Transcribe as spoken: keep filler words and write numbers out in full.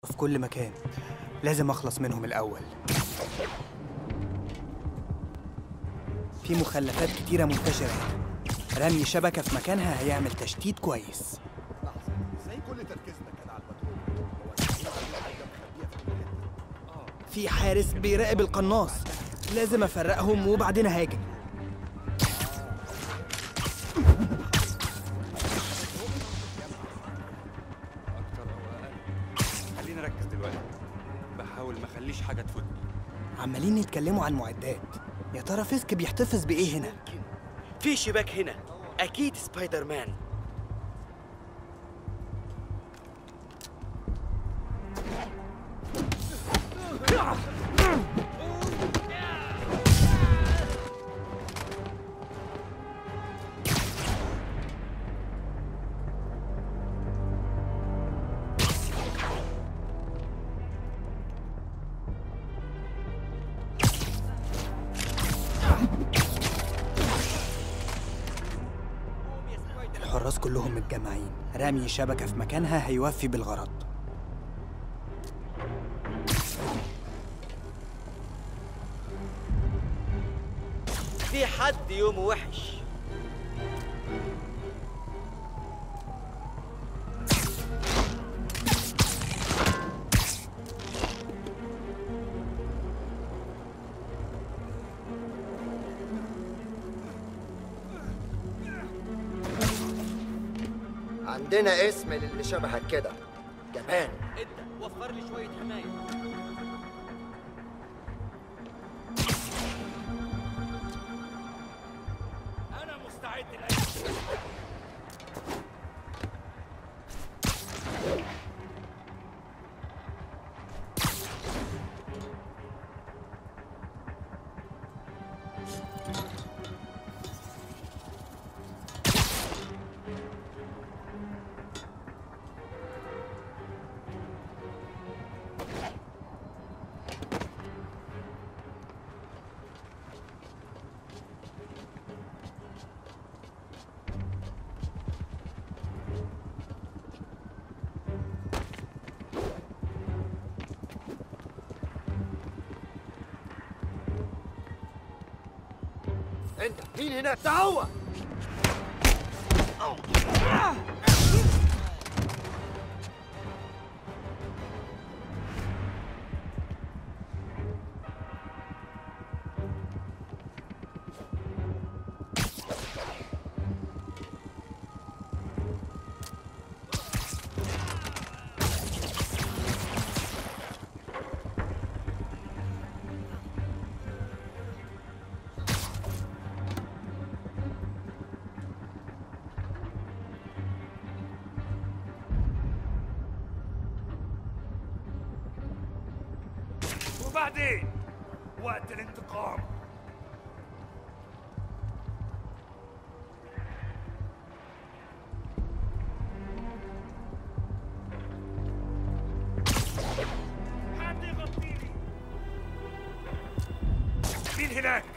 في كل مكان، لازم أخلص منهم الأول. في مخلفات كتيرة منتشرة هنا، رمي شبكة في مكانها هيعمل تشتيت كويس. ازاي كل تركيزنا كان على البترول؟ في حارس بيراقب القناص، لازم أفرقهم وبعدين هاجم. خلينا نركز دلوقتي، بحاول ما اخليش حاجه تفوتني. عمالين يتكلموا عن معدات، يا ترى فيسك بيحتفظ بإيه هنا؟ في شباك هنا، أكيد سبايدر مان. الحراس كلهم متجمعين، رمي شبكة في مكانها هيوفي بالغرض. في حد يومه وحش. عندنا اسم للي شبهك كده، جبان. ادى وفر لي شوية حماية. أنا مستعد لأي شيء. انت مين هناك؟ ده هو. وبعدين وقت الانتقام. حد يغطيني. مين هناك؟